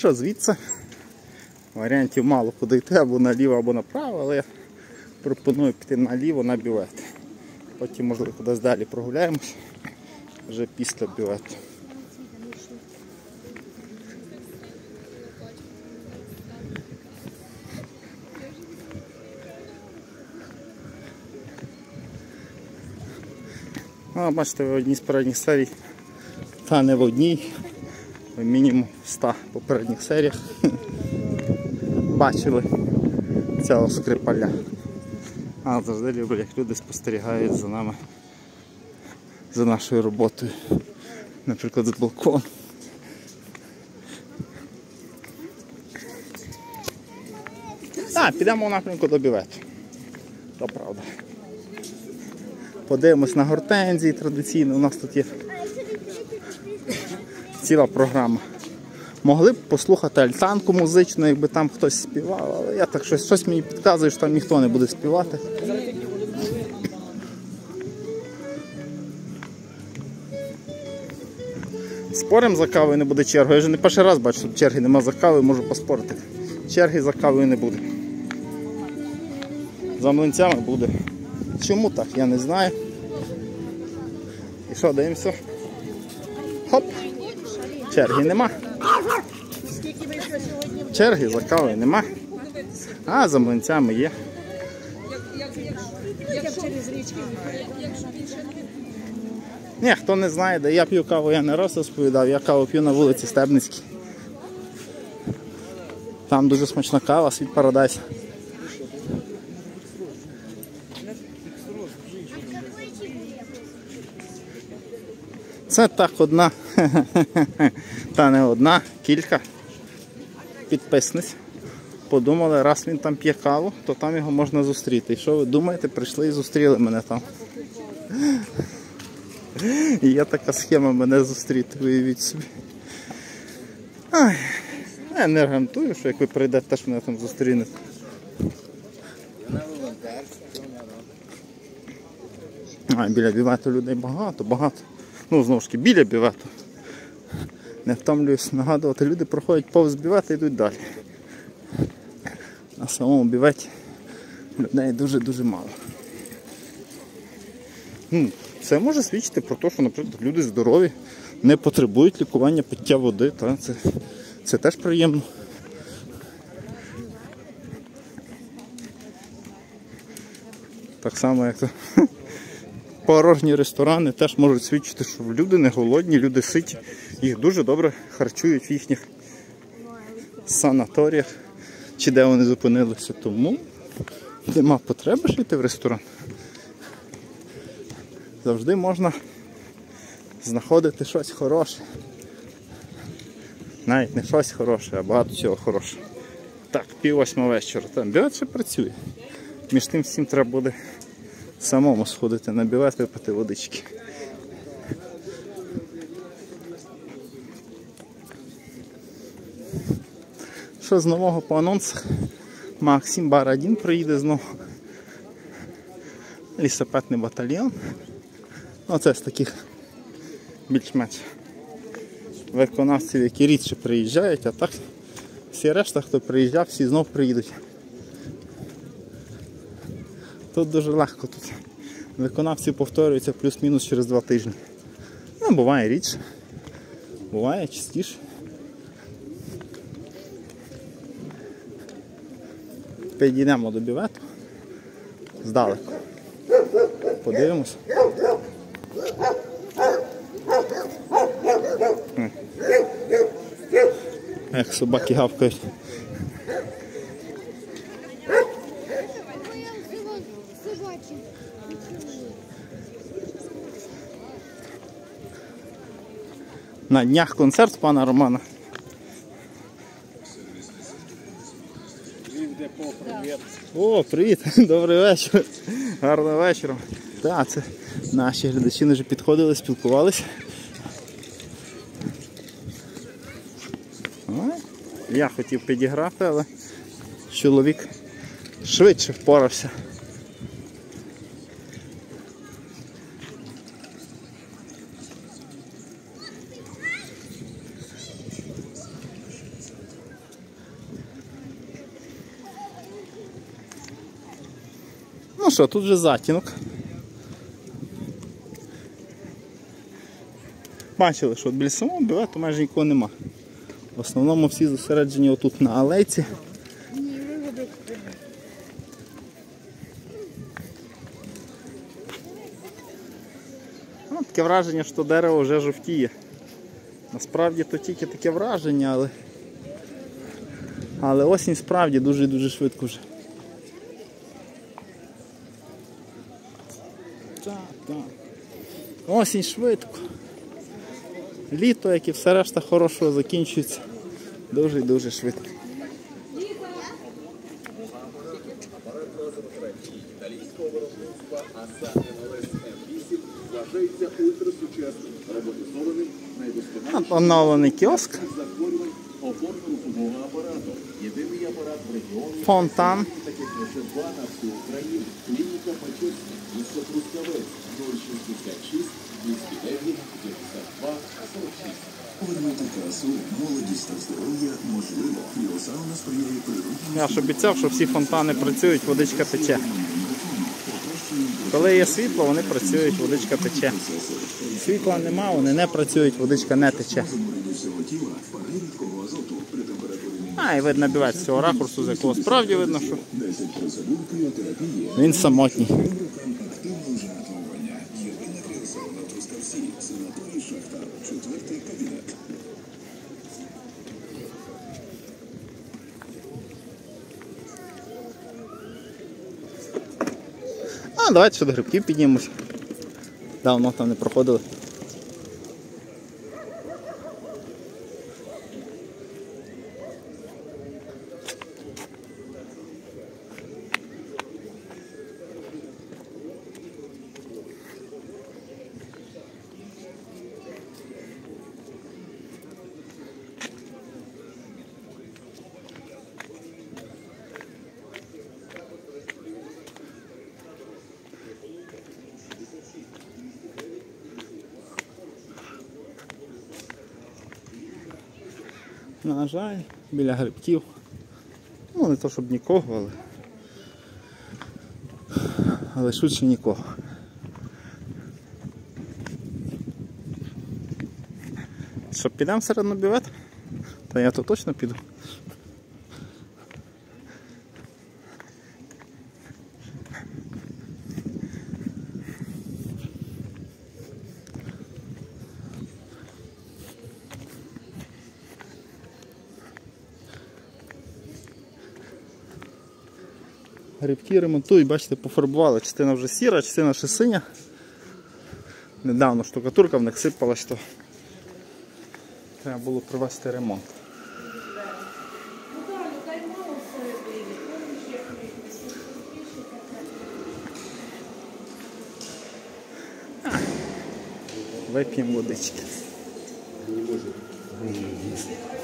що, звідси варіантів мало куди йти, або наліво, або направо, але я пропоную піти наліво на бювет. Потім, можливо, кудись далі прогуляємось, вже після бювету. Бачите, в одній з передніх серій, та не в одній, мінімум в 100 попередніх серіях бачили цього Скрипаля. А завжди люблю, як люди спостерігають за нами, за нашою роботою. Наприклад, з балкону. Підемо в напрямку до бювету. То правда. Подивимось на гортензії традиційно, у нас тут є ціла програма. Могли б послухати альтанку музичну, якби там хтось співав, але я так щось мені підказує, що там ніхто не буде співати. Спорим за кавою, не буде черги. Я вже не перший раз бачу, що черги нема за кавою, можу поспорити. Черги за кавою не буде. За млинцями буде. Чому так, я не знаю. І що, дивимося? Хоп! Черги нема. Черги за кавою нема. А за млинцями є. Ні, хто не знає, де я п'ю каву, я не раз розповідав, я каву п'ю на вулиці Стебницькій. Там дуже смачна кава, Sweet Paradise. Це так одна, та не одна, кілька підписниць. Подумали, раз він там п'є каву, то там його можна зустріти. І що ви думаєте, прийшли і зустріли мене там. І є така схема мене зустріти, виявіть собі. Я не гарантую, що як ви прийдете, теж мене там зустрінете. Біля бювету людей багато. Ну, знову ж таки, біля бювету. Не втомлююсь нагадувати, люди проходять повз бювет і йдуть далі. На самому бюветі людей дуже дуже мало. Це може свідчити про те, що, наприклад, люди здорові, не потребують лікування пиття води. Це теж приємно. Так само, як порожні ресторани теж можуть свідчити, що люди не голодні, люди ситі. Їх дуже добре харчують в їхніх санаторіях, чи де вони зупинилися. Тому нема потреби ж йти в ресторан. Завжди можна знаходити щось хороше. Навіть не щось хороше, а багато чого хорошого. Так, 7:30 вечора. Там бювет ще працює. Між тим всім треба буде самому сходити на бювет, випити водички. Що з нового по анонсах? Максим Бар 1 приїде знову. Лісопедний батальйон. Оце з таких більш-менш виконавців, які рідше приїжджають, а так всі решта, хто приїжджав, всі знов приїдуть. Тут дуже легко, тут виконавці повторюються плюс-мінус через 2 тижні. Ну, буває рідше, буває частіше. Підійдемо до бювету здалеку. Подивимось. Як собаки гавкають. На днях концерт пана Романа. О, привіт! Добрий вечір! Гарного вечора! Так, це наші глядачі вже підходили, спілкувалися. Я хотів підіграти, але чоловік швидше впорався. Ну що, тут вже затінок. Бачили, що біля самого бювету майже нікого нема. В основному всі зосереджені отут на алейці. Ну, таке враження, що дерево вже жовтіє. Насправді то тільки таке враження, але осінь справді дуже швидко вже. Так. Осінь швидко. Літо, як і все решта хорошого, закінчується дуже швидко. Оновлений кіоск. Фонтан. Повернути красу, молодість та здоров'я можливо. Кріосауна сприяє природному. Я ж обіцяв, що всі фонтани працюють, водичка тече. Коли є світло, вони працюють, водичка тече. Світла нема, вони не працюють, водичка не тече. І видно бівець з цього ракурсу, з якого справді видно, що він самотній. Давайте ще до грибків піднімемося. Давно там не проходили. На жаль, біля грибків, ну не то щоб нікого, але швидше нікого. Що, підемо серед на бювет? Та я то точно піду. Грибки ремонтують, бачите, пофарбували. Частина вже сіра, частина ще синя. Недавно штукатурка в них сипалась, то треба було провести ремонт. Вип'ємо водички.